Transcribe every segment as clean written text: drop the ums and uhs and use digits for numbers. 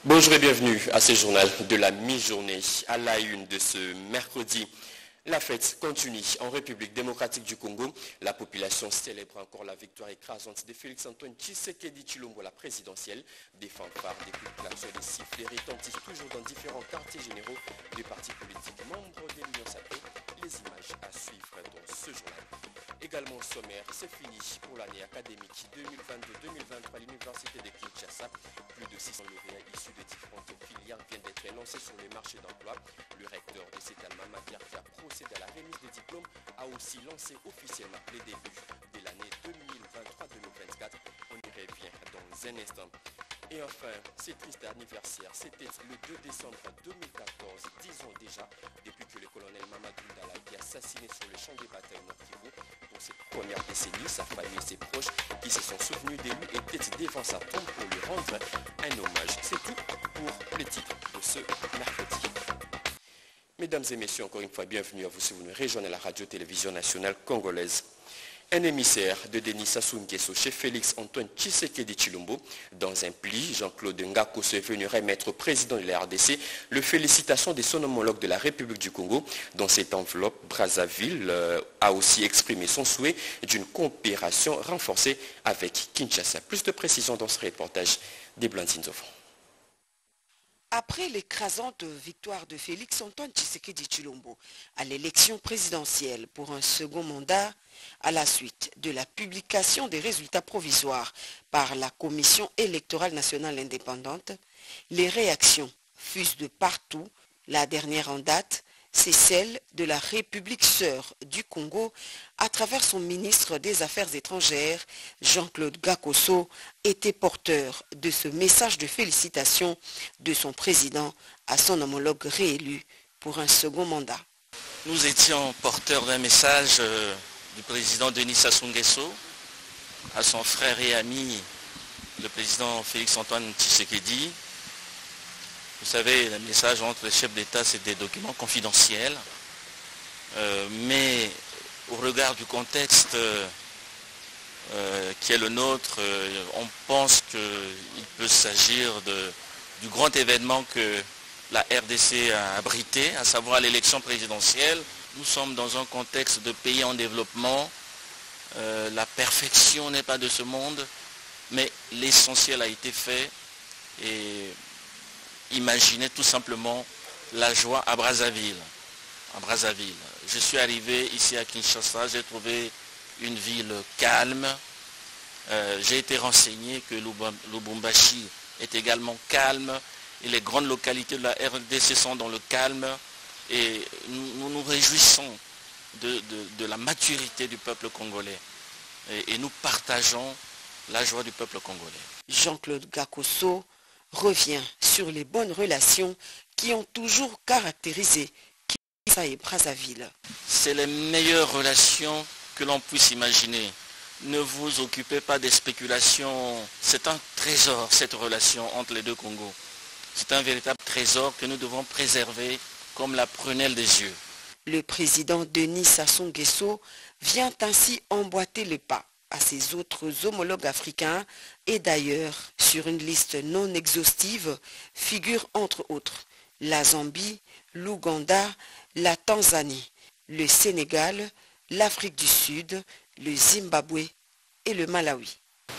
Bonjour et bienvenue à ce journal de la mi-journée. À la une de ce mercredi, la fête continue en République démocratique du Congo. La population célèbre encore la victoire écrasante de Félix-Antoine Tshisekedi Tshilombo à la présidentielle. Des fanfares, des coups de klaxon et des sifflets retentissent toujours dans différents quartiers généraux des partis politiques membres de l'Union sacrée. Les images à suivre dans ce journal. Également au sommaire, c'est fini pour l'année académique 2022-2023 à l'Université de Kinshasa. Plus de 600 lauréats issus de différentes filières viennent d'être lancés sur le marché d'emploi. Le recteur de cet alma mater qui a procédé à la remise des diplômes a aussi lancé officiellement les débuts de l'année 2023-2024. On y revient dans un instant. Et enfin, ce triste anniversaire, c'était le 2 décembre 2014, 10 ans déjà, depuis que le colonel Mamadou Ndala a été assassiné sur le champ de bataille Nord Kivu. Pour cette première décennie, sa famille et ses proches qui se sont souvenus de lui étaient devant sa tombe pour lui rendre un hommage. C'est tout pour le titre de ce mercredi. Mesdames et messieurs, encore une fois, bienvenue à vous si vous nous rejoignez à la radio-télévision nationale congolaise. Un émissaire de Denis Sassou Nguesso chez Félix-Antoine Tshisekedi Tshilombo. Dans un pli, Jean-Claude Ngakoso est venu remettre au président de la RDC le félicitations de son homologue de la République du Congo. Dans cette enveloppe, Brazzaville a aussi exprimé son souhait d'une coopération renforcée avec Kinshasa. Plus de précisions dans ce reportage des Blandines Zofon. Après l'écrasante victoire de Félix-Antoine Tshisekedi Tshilombo à l'élection présidentielle pour un second mandat, à la suite de la publication des résultats provisoires par la Commission électorale nationale indépendante, les réactions fusent de partout. La dernière en date, c'est celle de la République sœur du Congo à travers son ministre des Affaires étrangères, Jean-Claude Ngakoso, était porteur de ce message de félicitations de son président à son homologue réélu pour un second mandat. Nous étions porteurs d'un message du président Denis Sassou Nguesso à son frère et ami, le président Félix-Antoine Tshisekedi. Vous savez, le message entre les chefs d'État, c'est des documents confidentiels. Mais au regard du contexte qui est le nôtre, on pense qu'il peut s'agir du grand événement que la RDC a abrité, à savoir l'élection présidentielle. Nous sommes dans un contexte de pays en développement. La perfection n'est pas de ce monde, mais l'essentiel a été fait. Et imaginez tout simplement la joie à Brazzaville. Je suis arrivé ici à Kinshasa, j'ai trouvé une ville calme. J'ai été renseigné que Lubumbashi est également calme et les grandes localités de la RDC sont dans le calme. Et nous nous réjouissons de la maturité du peuple congolais. Et nous partageons la joie du peuple congolais. Jean-Claude Ngakoso revient sur les bonnes relations qui ont toujours caractérisé Kinshasa et Brazzaville. C'est les meilleures relations que l'on puisse imaginer. Ne vous occupez pas des spéculations. C'est un trésor, cette relation entre les deux Congos. C'est un véritable trésor que nous devons préserver comme la prunelle des yeux. Le président Denis Sassou Nguesso vient ainsi emboîter le pas à ses autres homologues africains et d'ailleurs, sur une liste non exhaustive, figurent entre autres la Zambie, l'Ouganda, la Tanzanie, le Sénégal, l'Afrique du Sud, le Zimbabwe et le Malawi.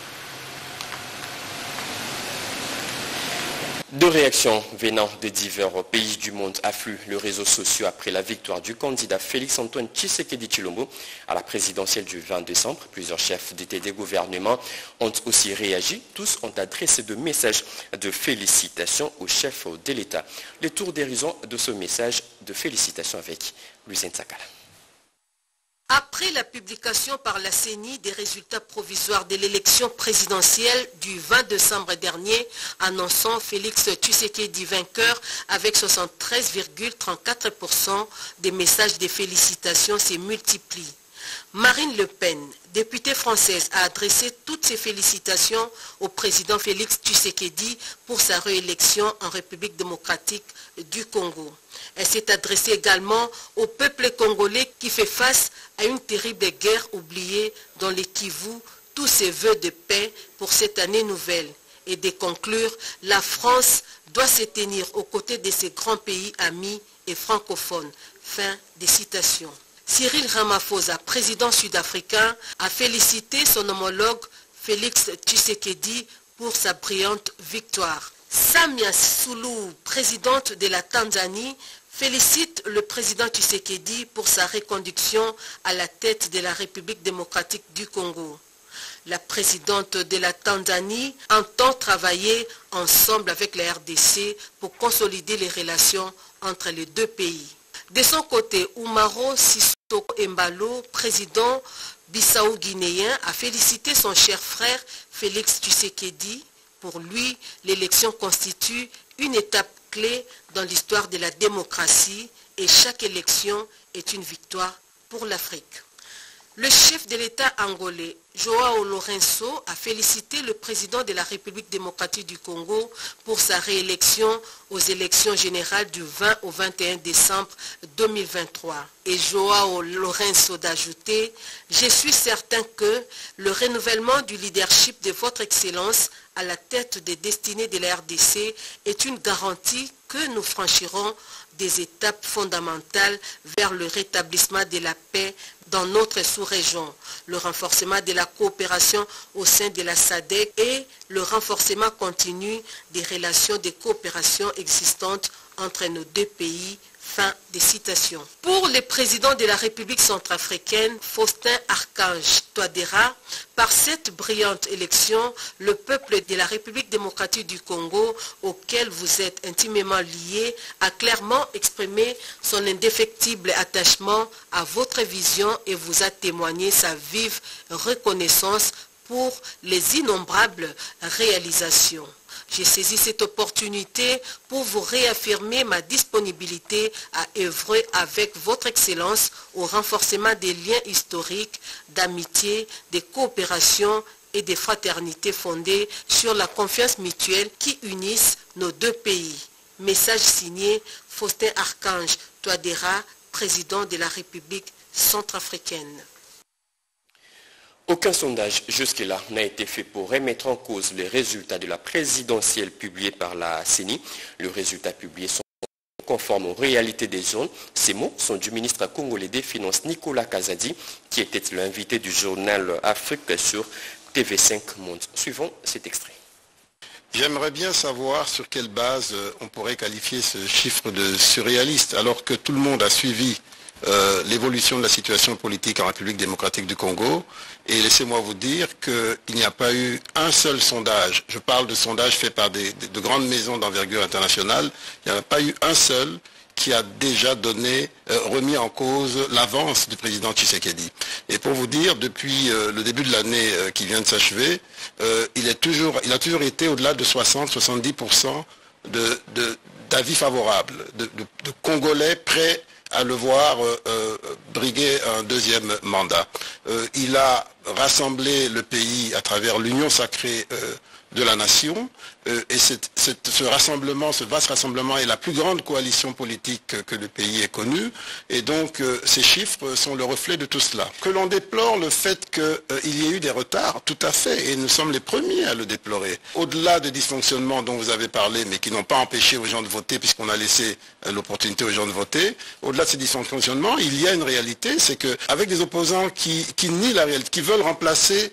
Deux réactions venant de divers pays du monde affluent les réseaux sociaux après la victoire du candidat Félix-Antoine Tshisekedi Tshilombo à la présidentielle du 20 décembre. Plusieurs chefs d'État et de gouvernement ont aussi réagi. Tous ont adressé de messages de félicitations aux chefs de l'État. Le tour d'horizon de ce message de félicitations avec Lucien Tsakala. Après la publication par la CENI des résultats provisoires de l'élection présidentielle du 20 décembre dernier, annonçant Félix Tshisekedi vainqueur avec 73,34%, des messages de félicitations se multiplient. Marine Le Pen, députée française, a adressé toutes ses félicitations au président Félix Tshisekedi pour sa réélection en République démocratique du Congo. Elle s'est adressée également au peuple congolais qui fait face à une terrible guerre oubliée dans les Kivu, tous ses vœux de paix pour cette année nouvelle. et de conclure, la France doit se tenir aux côtés de ses grands pays amis et francophones. Fin des citations. Cyril Ramaphosa, président sud-africain, a félicité son homologue Félix Tshisekedi pour sa brillante victoire. Samia Suluhu, présidente de la Tanzanie, félicite le président Tshisekedi pour sa reconduction à la tête de la République démocratique du Congo. La présidente de la Tanzanie entend travailler ensemble avec la RDC pour consolider les relations entre les deux pays. De son côté, Umaro Sissoko Embalo, président bissau-guinéen, a félicité son cher frère Félix Tshisekedi. Pour lui, l'élection constitue une étape clé dans l'histoire de la démocratie et chaque élection est une victoire pour l'Afrique. Le chef de l'État angolais, João Lourenço, a félicité le président de la République démocratique du Congo pour sa réélection aux élections générales du 20 au 21 décembre 2023. Et João Lourenço d'ajouter, « Je suis certain que le renouvellement du leadership de votre Excellence à la tête des destinées de la RDC est une garantie que nous franchirons des étapes fondamentales vers le rétablissement de la paix dans notre sous-région, le renforcement de la coopération au sein de la SADC et le renforcement continu des relations de coopération existantes entre nos deux pays. Fin des citations. Pour le président de la République centrafricaine, Faustin Archange Touadéra, par cette brillante élection, le peuple de la République démocratique du Congo, auquel vous êtes intimement lié, a clairement exprimé son indéfectible attachement à votre vision et vous a témoigné sa vive reconnaissance pour les innombrables réalisations. J'ai saisi cette opportunité pour vous réaffirmer ma disponibilité à œuvrer avec votre Excellence au renforcement des liens historiques, d'amitié, de coopération et de fraternité fondés sur la confiance mutuelle qui unissent nos deux pays. Message signé Faustin Archange Touadéra, président de la République centrafricaine. Aucun sondage jusque-là n'a été fait pour remettre en cause les résultats de la présidentielle publiée par la CENI. Les résultats publiés sont conformes aux réalités des zones. Ces mots sont du ministre congolais des Finances Nicolas Kazadi, qui était l'invité du journal Afrique sur TV5 Monde. Suivons cet extrait. J'aimerais bien savoir sur quelle base on pourrait qualifier ce chiffre de surréaliste, alors que tout le monde a suivi l'évolution de la situation politique en République démocratique du Congo. Et laissez-moi vous dire qu'il n'y a pas eu un seul sondage, je parle de sondages faits par de grandes maisons d'envergure internationale, il n'y en a pas eu un seul qui a déjà remis en cause l'avance du président Tshisekedi. Et pour vous dire, depuis le début de l'année qui vient de s'achever, il a toujours été au-delà de 60-70% d'avis favorables, de Congolais prêts à le voir briguer un deuxième mandat. Il a rassemblé le pays à travers l'union sacrée de la nation, et ce vaste rassemblement est la plus grande coalition politique que le pays ait connue, et donc ces chiffres sont le reflet de tout cela. Que l'on déplore le fait qu'il y ait eu des retards, tout à fait, et nous sommes les premiers à le déplorer. Au-delà des dysfonctionnements dont vous avez parlé, mais qui n'ont pas empêché aux gens de voter, puisqu'on a laissé l'opportunité aux gens de voter, au-delà de ces dysfonctionnements, il y a une réalité, c'est qu'avec des opposants qui nient la réalité, qui veulent remplacer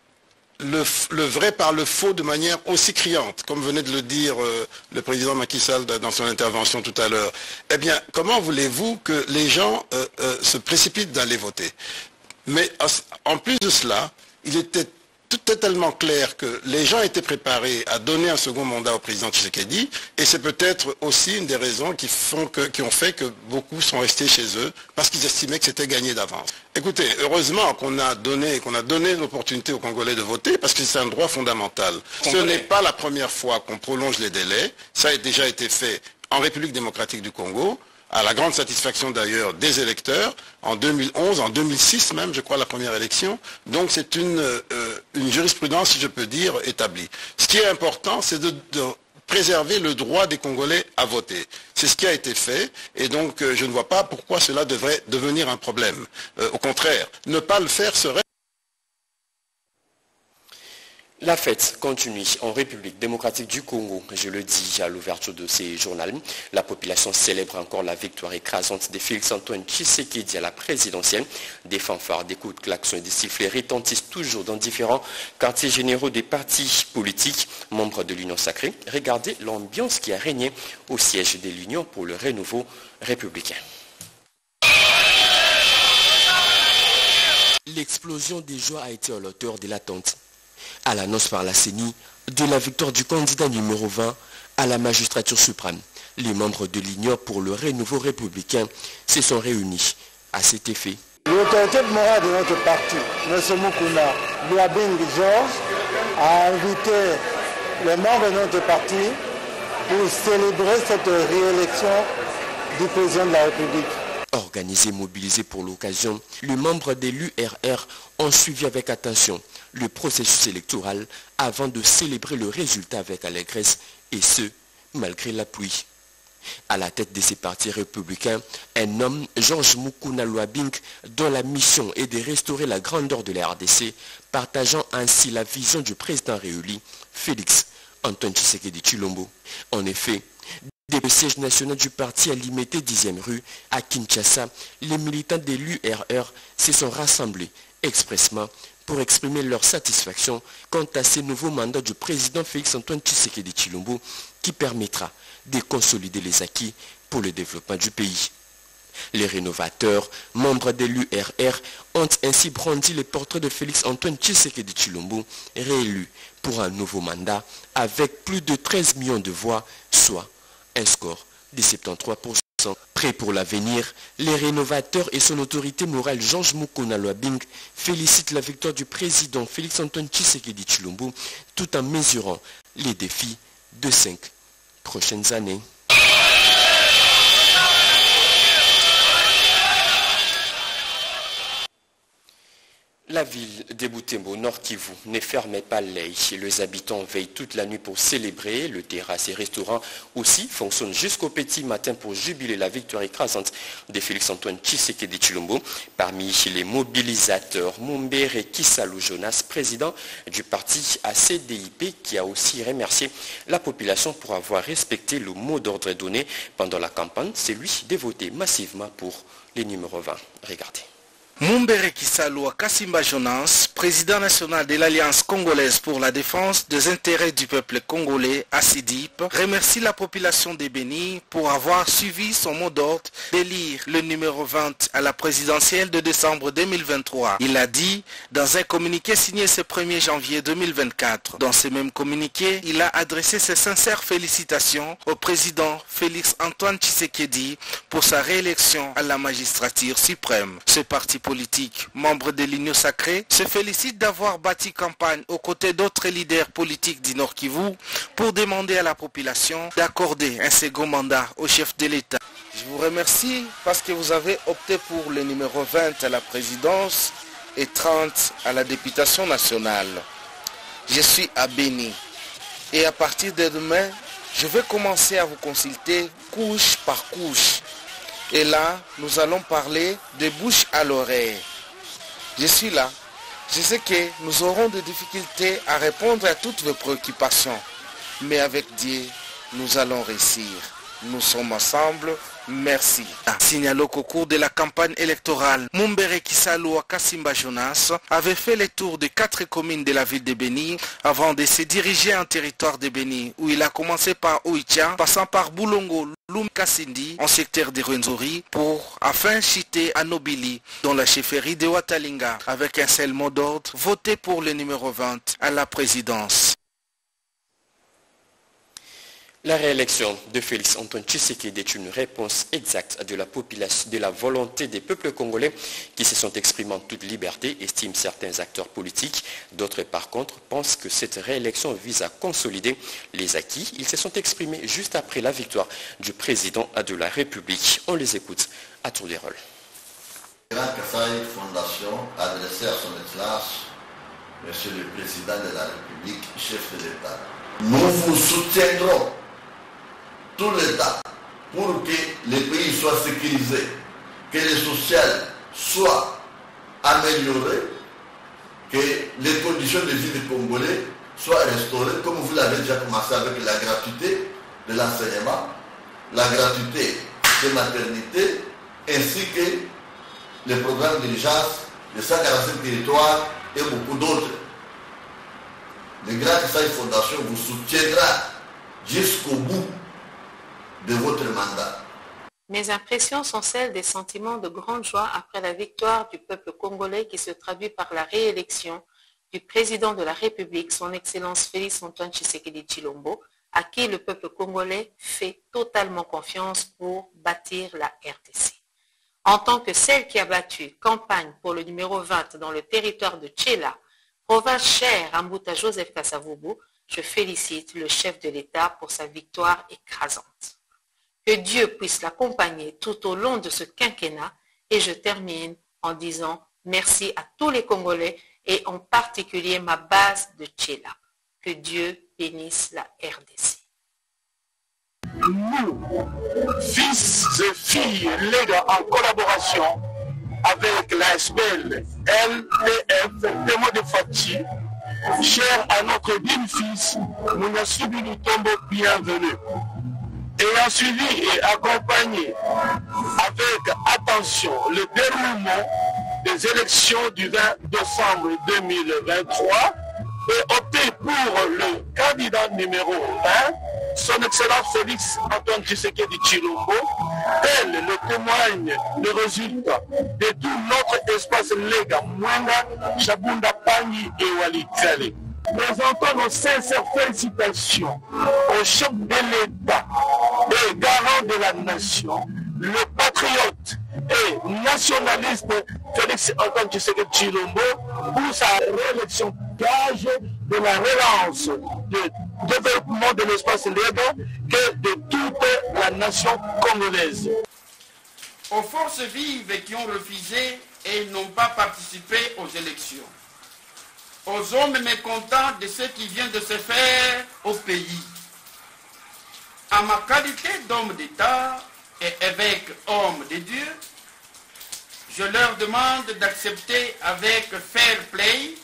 le vrai par le faux de manière aussi criante, comme venait de le dire le président Macky Sall dans son intervention tout à l'heure. Eh bien, comment voulez-vous que les gens se précipitent d'aller voter? Mais en plus de cela, il était totalement clair que les gens étaient préparés à donner un second mandat au président Tshisekedi, et c'est peut-être aussi une des raisons qui ont fait que beaucoup sont restés chez eux, parce qu'ils estimaient que c'était gagné d'avance. Écoutez, heureusement qu'on a donné l'opportunité aux Congolais de voter, parce que c'est un droit fondamental. Ce n'est pas la première fois qu'on prolonge les délais, ça a déjà été fait en République démocratique du Congo, à la grande satisfaction d'ailleurs des électeurs, en 2011, en 2006 même, je crois, la première élection. Donc c'est une jurisprudence, si je peux dire, établie. Ce qui est important, c'est de préserver le droit des Congolais à voter. C'est ce qui a été fait, et donc je ne vois pas pourquoi cela devrait devenir un problème. Au contraire, ne pas le faire serait... La fête continue en République démocratique du Congo. Je le dis à l'ouverture de ces journaux. La population célèbre encore la victoire écrasante de Félix-Antoine Tshisekedi à la présidentielle. Des fanfares, des coups de klaxon et des sifflets retentissent toujours dans différents quartiers généraux des partis politiques, membres de l'Union sacrée. Regardez l'ambiance qui a régné au siège de l'Union pour le renouveau républicain. L'explosion des joies a été à l'auteur de l'attente. À l'annonce par la CENI de la victoire du candidat numéro 20 à la magistrature suprême, les membres de l'Union pour le renouveau républicain se sont réunis à cet effet. L'autorité morale de notre parti, M. Mukuna Luabing Georges, a invité les membres de notre parti pour célébrer cette réélection du président de la République. Organisés, mobilisés pour l'occasion, les membres de l'URR ont suivi avec attention le processus électoral avant de célébrer le résultat avec allégresse, et ce, malgré la pluie. À la tête de ces partis républicains, un homme, Georges Mukuna Luabing, dont la mission est de restaurer la grandeur de la RDC, partageant ainsi la vision du président réélu, Félix-Antoine Tshisekedi Tshilombo. En effet, dès le siège national du parti à Limete 10e rue, à Kinshasa, les militants de l'URR se sont rassemblés expressément pour exprimer leur satisfaction quant à ces nouveaux mandats du président Félix-Antoine Tshisekedi Tshilombo qui permettra de consolider les acquis pour le développement du pays. Les rénovateurs, membres de l'URR, ont ainsi brandi les portraits de Félix-Antoine Tshisekedi Tshilombo, réélu pour un nouveau mandat avec plus de 13 millions de voix, soit un score de 73%. Prêt pour l'avenir, les rénovateurs et son autorité morale Georges Mukuna Luabing félicitent la victoire du président Félix-Antoine Tshisekedi Tshilombo tout en mesurant les défis de 5 prochaines années. La ville de Butembo, Nord Kivu, ne fermait pas l'œil. Les habitants veillent toute la nuit pour célébrer. Le terrasse et restaurant aussi fonctionnent jusqu'au petit matin pour jubiler la victoire écrasante de Félix-Antoine Tshisekedi Tshilombo. Parmi les mobilisateurs, Mumbere Kisalou Jonas, président du parti ACDIP, qui a aussi remercié la population pour avoir respecté le mot d'ordre donné pendant la campagne. C'est lui de voter massivement pour les numéros 20. Regardez. Mumbere Kisalou Kassimba Jonas, président national de l'Alliance congolaise pour la défense des intérêts du peuple congolais, ACDIP, remercie la population de Béni pour avoir suivi son mot d'ordre d'élire le numéro 20 à la présidentielle de décembre 2023. Il a dit dans un communiqué signé ce 1er janvier 2024. Dans ce même communiqué, il a adressé ses sincères félicitations au président Félix-Antoine Tshisekedi pour sa réélection à la magistrature suprême. Ce parti politique, membre de l'Union sacrée, se félicite d'avoir bâti campagne aux côtés d'autres leaders politiques du Nord Kivu pour demander à la population d'accorder un second mandat au chef de l'État. Je vous remercie parce que vous avez opté pour le numéro 20 à la présidence et 30 à la députation nationale. Je suis à Béni et à partir de demain, je vais commencer à vous consulter couche par couche. Et là, nous allons parler de bouche à l'oreille. Je suis là. Je sais que nous aurons des difficultés à répondre à toutes vos préoccupations. Mais avec Dieu, nous allons réussir. Nous sommes ensemble. Merci. Signalons qu'au cours de la campagne électorale, Mumbere Kisalou Kassimba Jonas avait fait le tour de 4 communes de la ville de Béni avant de se diriger en territoire de Béni, où il a commencé par Oicha, passant par Boulongo, Kasindi, en secteur de Rwenzori, pour enfin chuter à Nobili, dans la chefferie de Watalinga, avec un seul mot d'ordre, voter pour le numéro 20 à la présidence. La réélection de Félix-Antoine Tshisekedi est une réponse exacte de la population, de la volonté des peuples congolais qui se sont exprimés en toute liberté, estiment certains acteurs politiques. D'autres, par contre, pensent que cette réélection vise à consolider les acquis. Ils se sont exprimés juste après la victoire du président de la République. On les écoute à tour de rôle. Grand Kassai Fondation adressée à son Excellence, Monsieur le Président de la République, chef de l'État. Nous vous soutiendrons tout l'État pour que le pays soit sécurisé, que le social soit amélioré, que les conditions de vie des Congolais soit restaurée, comme vous l'avez déjà commencé avec la gratuité de l'enseignement, la gratuité des maternités, ainsi que les programmes d'urgence de 145 territoires et beaucoup d'autres. Le Grand Kasaï Fondation vous soutiendra jusqu'au bout de votre mandat. Mes impressions sont celles des sentiments de grande joie après la victoire du peuple congolais qui se traduit par la réélection du président de la République, son Excellence Félix Antoine Tshisekedi Tshilombo, à qui le peuple congolais fait totalement confiance pour bâtir la RDC. En tant que celle qui a battu campagne pour le numéro 20 dans le territoire de Tchéla, province chère à Mbouta Joseph Kasavubu, je félicite le chef de l'État pour sa victoire écrasante. Que Dieu puisse l'accompagner tout au long de ce quinquennat et je termine en disant merci à tous les Congolais et en particulier ma base de Tchéla. Que Dieu bénisse la RDC. Nous, fils et filles, lègues en collaboration avec la SPL, LPF, témoin de Fati, cher à notre digne fils, Mounassubi Lutombo, bienvenue. Ayant suivi et accompagné avec attention le déroulement des élections du 20 décembre 2023 et opté pour le candidat numéro 1, son Excellence Félix Antoine Tshisekedi Tshilombo, tel le témoigne le résultat de tout notre espace légal Mwenga, Chabunda Pani et Walikale. Présentons nos sincères félicitations au chef de l'État et garant de la nation, le patriote et nationaliste Félix Antoine Tshisekedi Tshilombo pour sa réélection gage de la relance du développement de l'espace légal que de toute la nation congolaise. Aux forces vives qui ont refusé et n'ont pas participé aux élections, aux hommes mécontents de ce qui vient de se faire au pays, à ma qualité d'homme d'État et évêque homme de Dieu, je leur demande d'accepter avec fair play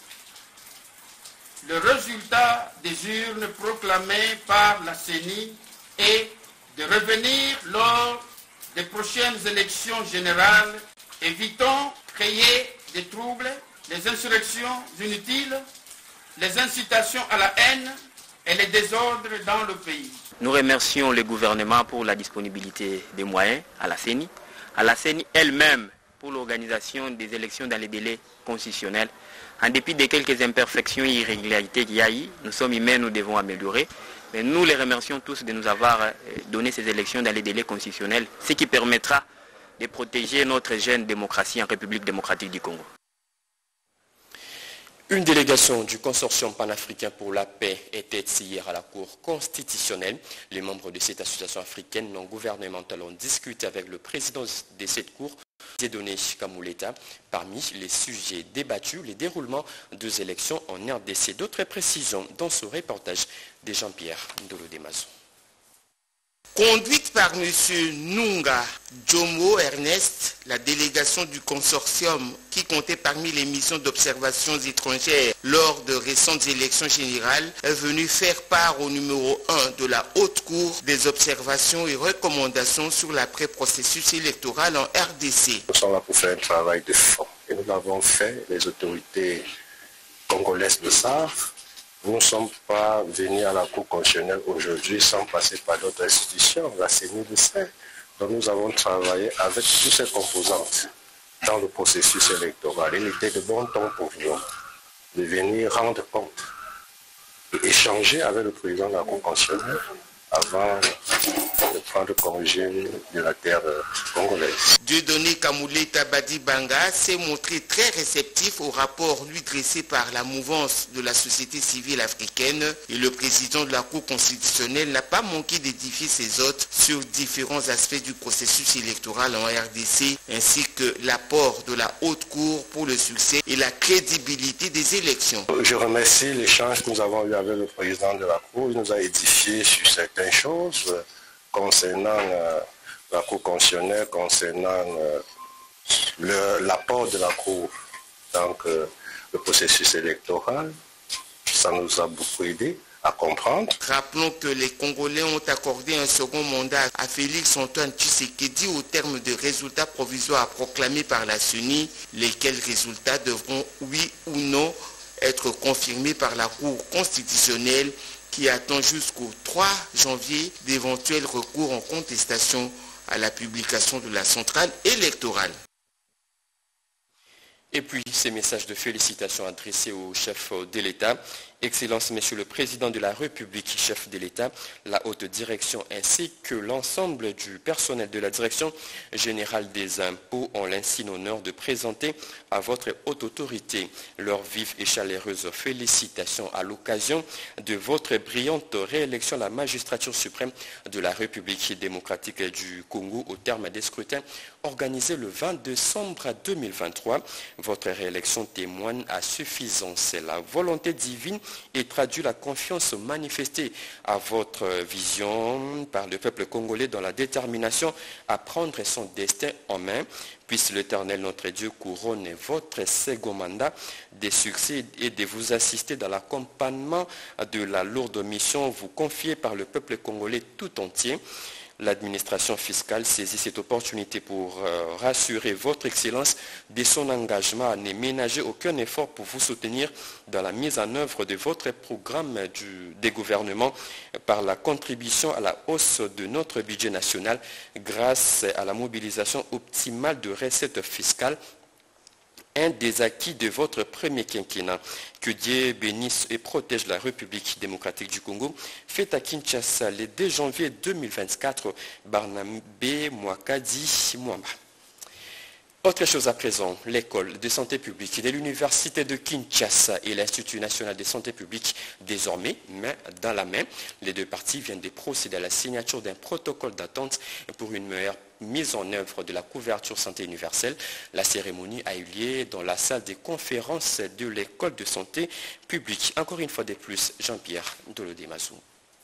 le résultat des urnes proclamées par la CENI et de revenir lors des prochaines élections générales. Évitons créer des troubles, les insurrections inutiles, les incitations à la haine et les désordres dans le pays. Nous remercions le gouvernement pour la disponibilité des moyens à la CENI elle-même pour l'organisation des élections dans les délais constitutionnels. En dépit de quelques imperfections et irrégularités qu'il y a eu, nous sommes humains, nous devons améliorer. Mais nous les remercions tous de nous avoir donné ces élections dans les délais constitutionnels, ce qui permettra de protéger notre jeune démocratie en République démocratique du Congo. Une délégation du consortium panafricain pour la paix était hier à la Cour constitutionnelle. Les membres de cette association africaine non gouvernementale ont discuté avec le président de cette Cour, Dieudonné Kamuleta. Parmi les sujets débattus, le déroulement des élections en RDC. D'autres précisions dans ce reportage de Jean-Pierre Ndolo-Demazo. Conduite par M. Nunga Jomo Ernest, la délégation du consortium qui comptait parmi les missions d'observation étrangères lors de récentes élections générales est venue faire part au numéro 1 de la Haute Cour des observations et recommandations sur l'après-processus électoral en RDC. Nous sommes là pour faire un travail de fond et nous l'avons fait, les autorités congolaises le savent. Nous ne sommes pas venus à la Cour constitutionnelle aujourd'hui sans passer par d'autres institutions. La CENI le sait. Donc nous avons travaillé avec toutes ces composantes dans le processus électoral. Il était de bon temps pour nous de venir rendre compte et échanger avec le président de la Cour constitutionnelle avant de prendre congé de la terre congolaise. Dieudonné Kamuleta Badi Banga s'est montré très réceptif au rapport lui dressé par la mouvance de la société civile africaine et le président de la Cour constitutionnelle n'a pas manqué d'édifier ses hôtes sur différents aspects du processus électoral en RDC ainsi que l'apport de la Haute Cour pour le succès et la crédibilité des élections. Je remercie l'échange que nous avons eu avec le président de la Cour. Il nous a édifié sur certaines choses concernant la Cour constitutionnelle, concernant l'apport de la Cour dans le processus électoral, ça nous a beaucoup aidé à comprendre. Rappelons que les Congolais ont accordé un second mandat à Félix Antoine Tshisekedi au terme de résultats provisoires proclamés par la CENI, lesquels résultats devront, oui ou non, être confirmés par la Cour constitutionnelle qui attend jusqu'au 3 janvier d'éventuels recours en contestation à la publication de la centrale électorale. Et puis, ces messages de félicitations adressés au chef de l'État. Excellence, Monsieur le Président de la République, chef de l'État, la haute direction ainsi que l'ensemble du personnel de la Direction générale des impôts ont l'insigne honneur de présenter à votre haute autorité leurs vives et chaleureuses félicitations à l'occasion de votre brillante réélection à la magistrature suprême de la République démocratique du Congo au terme des scrutins organisés le 20 décembre 2023. Votre réélection témoigne à suffisance la volonté divine et traduit la confiance manifestée à votre vision par le peuple congolais dans la détermination à prendre son destin en main. Puisse l'Éternel notre Dieu couronne votre second mandat des succès et de vous assister dans l'accompagnement de la lourde mission vous confiée par le peuple congolais tout entier. L'administration fiscale saisit cette opportunité pour rassurer votre Excellence de son engagement à ne ménager aucun effort pour vous soutenir dans la mise en œuvre de votre programme des gouvernements par la contribution à la hausse de notre budget national grâce à la mobilisation optimale de recettes fiscales. Un des acquis de votre premier quinquennat. Que Dieu bénisse et protège la République démocratique du Congo. Fête à Kinshasa le 2 janvier 2024. Barnabé Mwakadi Mwamba. Autre chose à présent, l'école de santé publique de l'université de Kinshasa et l'Institut national de santé publique, désormais main dans la main. Les deux parties viennent de procéder à la signature d'un protocole d'attente pour une meilleure mise en œuvre de la couverture santé universelle. La cérémonie a eu lieu dans la salle des conférences de l'école de santé publique. Encore une fois de plus, Jean-Pierre Dolodé-Mazou.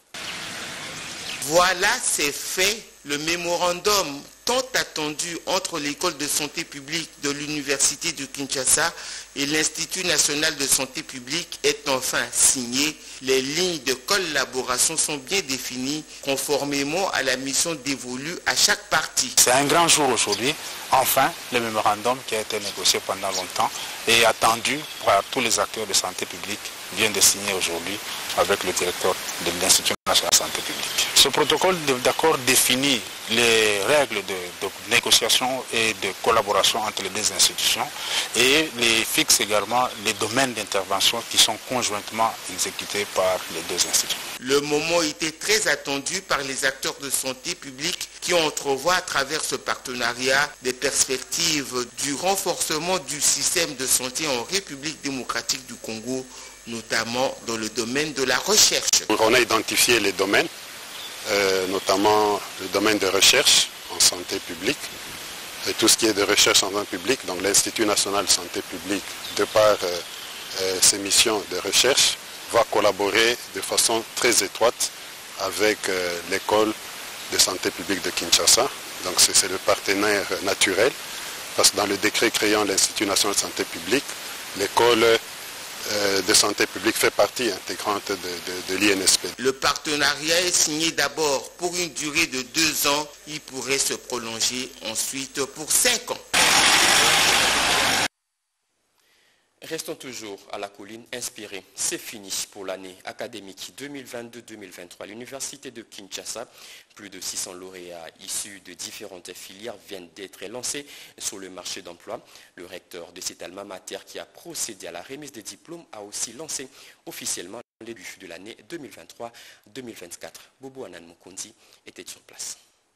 Voilà, c'est fait. Le mémorandum tant attendu entre l'école de santé publique de l'université de Kinshasa et l'Institut national de santé publique est enfin signé. Les lignes de collaboration sont bien définies conformément à la mission dévolue à chaque partie. C'est un grand jour aujourd'hui. Enfin, le mémorandum qui a été négocié pendant longtemps et attendu par tous les acteurs de santé publique vient de signer aujourd'hui avec le directeur de l'Institut national de santé publique. Ce protocole d'accord définit les règles de négociation et de collaboration entre les deux institutions et fixe également les domaines d'intervention qui sont conjointement exécutés par les deux institutions. Le moment était très attendu par les acteurs de santé publique qui entrevoient à travers ce partenariat des perspectives du renforcement du système de santé en République démocratique du Congo, notamment dans le domaine de la recherche. On a identifié les domaines, notamment le domaine de recherche en santé publique, et tout ce qui est de recherche en santé publique, donc l'Institut national de santé publique, de par ses missions de recherche, va collaborer de façon très étroite avec l'école de santé publique de Kinshasa. Donc c'est le partenaire naturel, parce que dans le décret créant l'Institut national de santé publique, l'école de santé publique fait partie intégrante de l'INSP. Le partenariat est signé d'abord pour une durée de 2 ans. Il pourrait se prolonger ensuite pour 5 ans. Restons toujours à la colline inspirée. C'est fini pour l'année académique 2022-2023. L'université de Kinshasa, plus de 600 lauréats issus de différentes filières viennent d'être lancés sur le marché d'emploi. Le recteur de cet alma mater qui a procédé à la remise des diplômes a aussi lancé officiellement le début de l'année 2023-2024. Bobo Anan Mukundi était sur place.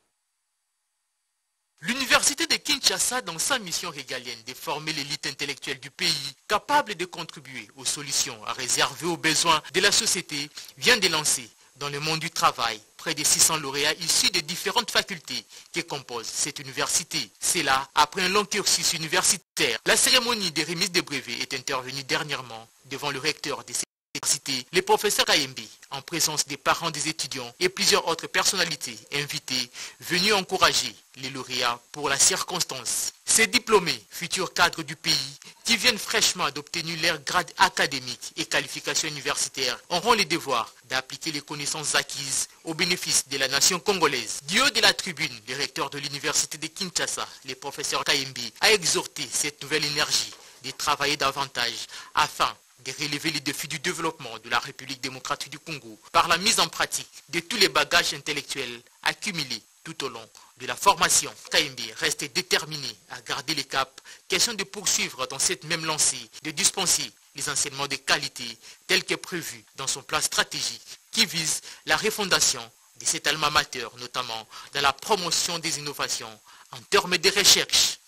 L'université de Kinshasa, dans sa mission régalienne de former l'élite intellectuelle du pays, capable de contribuer aux solutions à réserver aux besoins de la société, vient de lancer dans le monde du travail près de 600 lauréats issus de différentes facultés qui composent cette université. C'est là, après un long cursus universitaire, la cérémonie de remise des brevets est intervenue dernièrement devant le recteur de cette excité les professeurs KMB en présence des parents des étudiants et plusieurs autres personnalités invitées venues encourager les lauréats pour la circonstance. Ces diplômés, futurs cadres du pays, qui viennent fraîchement d'obtenir leur grade académique et qualification universitaire, auront le devoir d'appliquer les connaissances acquises au bénéfice de la nation congolaise. Du haut de la tribune, le recteur de l'université de Kinshasa, le professeur KMB, a exhorté cette nouvelle énergie de travailler davantage afin de relever les défis du développement de la République démocratique du Congo par la mise en pratique de tous les bagages intellectuels accumulés tout au long de la formation. KMB reste déterminé à garder les caps, question de poursuivre dans cette même lancée, de dispenser les enseignements de qualité tels que prévus dans son plan stratégique qui vise la refondation de cet alma mater, notamment dans la promotion des innovations en termes de recherche.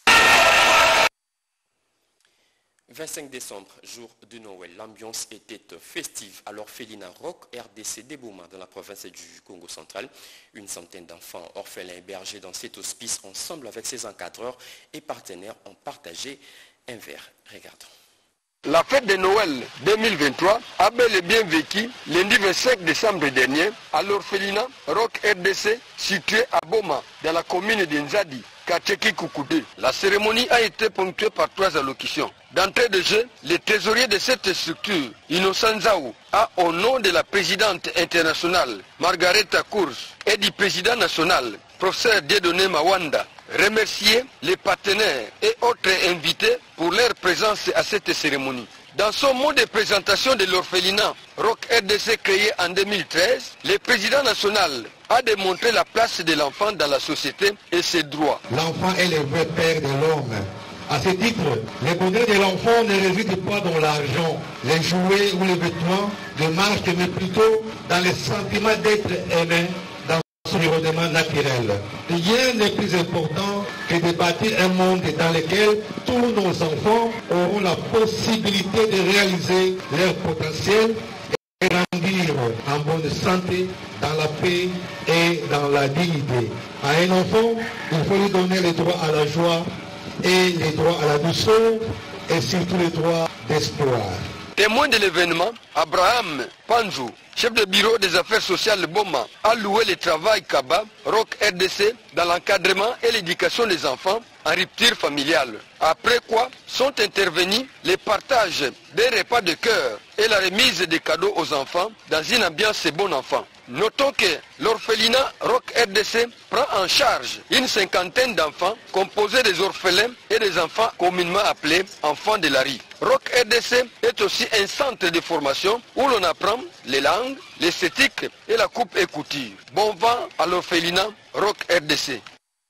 25 décembre, jour de Noël, l'ambiance était festive à l'orphelinat Rock RDC d'Ebouma dans la province du Congo central. Une centaine d'enfants orphelins hébergés dans cet hospice ensemble avec ses encadreurs et partenaires ont partagé un verre. Regardons. La fête de Noël 2023 a bel et bien vécu lundi 25 décembre dernier à l'orphelinat Rock RDC situé à Boma dans la commune de Nzadi. La cérémonie a été ponctuée par 3 allocutions. D'entrée de jeu, le trésorier de cette structure, Innocent Zao, a au nom de la présidente internationale, Margaretha Kurz, et du président national, professeur Dieudonné Mawanda, remercié les partenaires et autres invités pour leur présence à cette cérémonie. Dans son mot de présentation de l'orphelinat Rock RDC créé en 2013, le président national a démontré la place de l'enfant dans la société et ses droits. L'enfant est le vrai père de l'homme. À ce titre, le bonheur de l'enfant ne réside pas dans l'argent, les jouets ou les vêtements de marque, mais plutôt dans le sentiment d'être aimé dans son environnement naturel. Rien n'est plus important que de bâtir un monde dans lequel tous nos enfants auront la possibilité de réaliser leur potentiel et grandir en bonne santé, dans la paix et dans la dignité. À un enfant, il faut lui donner les droits à la joie et les droits à la douceur et surtout les droits d'espoir. Témoin de l'événement, Abraham Panjou, chef de bureau des affaires sociales Boma, a loué le travail Kaba, Rock RDC, dans l'encadrement et l'éducation des enfants en rupture familiale. Après quoi sont intervenus les partages des repas de cœur et la remise des cadeaux aux enfants dans une ambiance bon enfant. Notons que l'orphelinat Rock RDC prend en charge une cinquantaine d'enfants composés des orphelins et des enfants communément appelés enfants de la rue. Rock RDC est aussi un centre de formation où l'on apprend les langues, l'esthétique et la coupe et couture. Bon vent à l'orphelinat Rock RDC.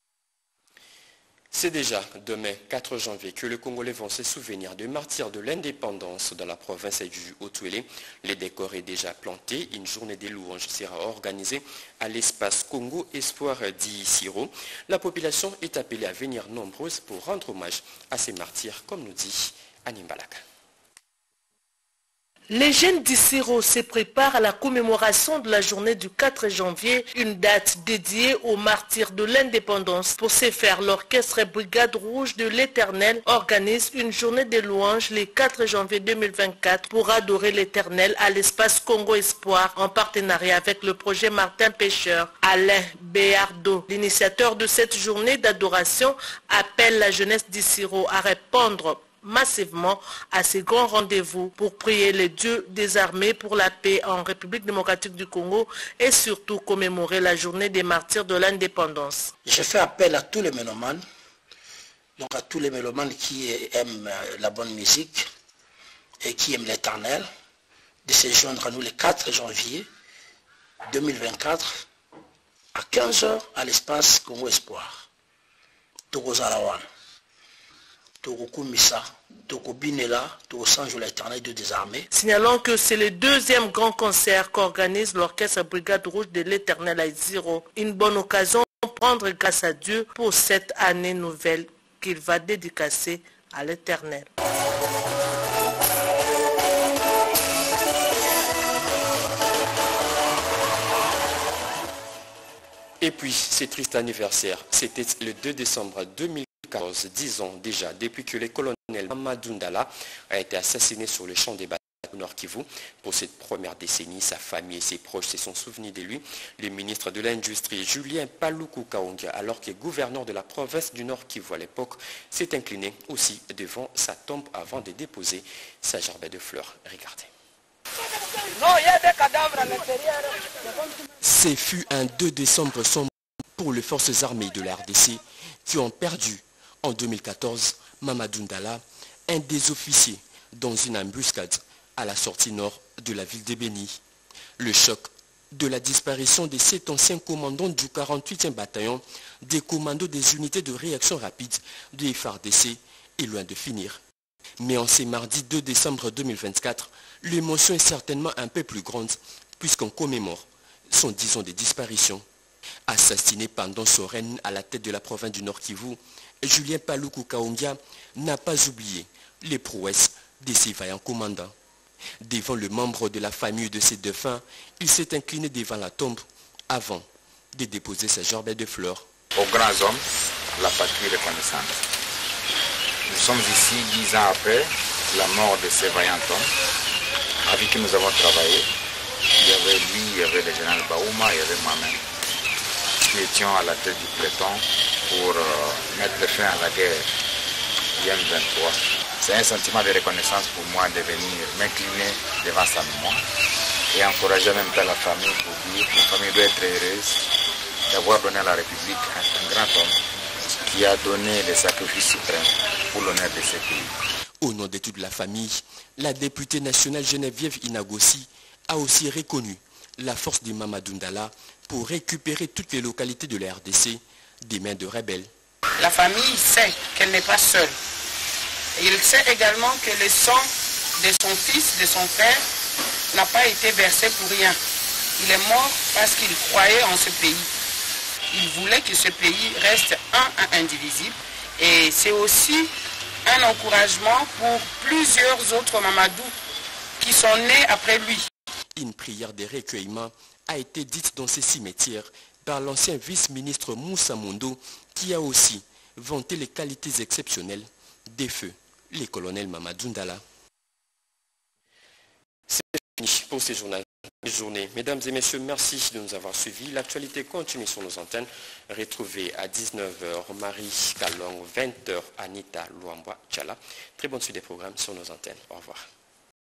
C'est déjà demain, 4 janvier, que les Congolais vont se souvenir des martyrs de l'indépendance dans la province du Haut-Touélé. Le décor est déjà planté. Une journée des louanges sera organisée à l'espace Congo Espoir d'Isiro. La population est appelée à venir nombreuse pour rendre hommage à ces martyrs, comme nous dit Annie Mbalaka. Les jeunes d'Isiro se préparent à la commémoration de la journée du 4 janvier, une date dédiée aux martyrs de l'indépendance. Pour ce faire, l'orchestre Brigade Rouge de l'Éternel organise une journée de louanges le 4 janvier 2024 pour adorer l'Éternel à l'espace Congo Espoir en partenariat avec le projet Martin Pêcheur. Alain Béardo, l'initiateur de cette journée d'adoration, appelle la jeunesse d'Isiro à répondre massivement à ces grands rendez-vous pour prier les dieux des armées pour la paix en République démocratique du Congo et surtout commémorer la journée des martyrs de l'indépendance. Je fais appel à tous les mélomanes, donc à tous les mélomanes qui aiment la bonne musique et qui aiment l'Éternel, de se joindre à nous le 4 janvier 2024 à 15h à l'espace Congo Espoir. Togozarawan. Signalons que c'est le deuxième grand concert qu'organise l'orchestre Brigade Rouge de l'Éternel à Isiro. Une bonne occasion de prendre grâce à Dieu pour cette année nouvelle qu'il va dédicacer à l'Éternel. Et puis, ce triste anniversaire, c'était le 2 décembre 2014, 10 ans déjà, depuis que le colonel Amadou Ndala a été assassiné sur le champ des batailles Nord Kivu. Pour cette première décennie, sa famille et ses proches se sont souvenus de lui. Le ministre de l'Industrie, Julien Paluku Kaonga, alors que gouverneur de la province du Nord Kivu à l'époque, s'est incliné aussi devant sa tombe avant de déposer sa gerbette de fleurs. Regardez. Non, il y a des cadavres à l'intérieur. Ce fut un 2 décembre sombre pour les forces armées de la RDC qui ont perdu en 2014 Mamadou Ndala, un des officiers dans une embuscade à la sortie nord de la ville de Béni. Le choc de la disparition de 7 anciens commandants du 48e bataillon des commandos des unités de réaction rapide du FARDC est loin de finir. Mais en ce mardi 2 décembre 2024, l'émotion est certainement un peu plus grande puisqu'on commémore son 10 ans de disparition. Assassiné pendant son règne à la tête de la province du Nord Kivu, Julien Paluku Kaonga n'a pas oublié les prouesses de ses vaillants commandants. Devant le membre de la famille de ses défunts, il s'est incliné devant la tombe avant de déposer sa gerbette de fleurs. Aux grands hommes, la patrie reconnaissante. Nous sommes ici 10 ans après la mort de ces vaillants hommes avec qui nous avons travaillé. Il y avait lui, il y avait le général Baouma, il y avait moi-même. Nous étions à la tête du peloton pour mettre fin à la guerre IM-23. C'est un sentiment de reconnaissance pour moi de venir m'incliner devant sa mémoire et encourager même la famille pour dire que la famille doit être heureuse d'avoir donné à la République un grand homme qui a donné le sacrifice suprême pour l'honneur de ce pays. Au nom de toute la famille, la députée nationale Geneviève Inagossi a aussi reconnu la force de Mamadou Ndala pour récupérer toutes les localités de la RDC des mains de rebelles. La famille sait qu'elle n'est pas seule. Il sait également que le sang de son fils, de son père, n'a pas été versé pour rien. Il est mort parce qu'il croyait en ce pays. Il voulait que ce pays reste un indivisible. Et c'est aussi un encouragement pour plusieurs autres Mamadou qui sont nés après lui. Une prière de recueillement a été dite dans ces cimetières par l'ancien vice-ministre Moussa Mondo qui a aussi vanté les qualités exceptionnelles des feux, les colonels Mamadou Ndala. C'est fini pour ces journées. Mesdames et messieurs, merci de nous avoir suivis. L'actualité continue sur nos antennes. Retrouvez à 19h Marie Kalong, 20h Anita Luamba Tchala. Très bonne suite des programmes sur nos antennes. Au revoir.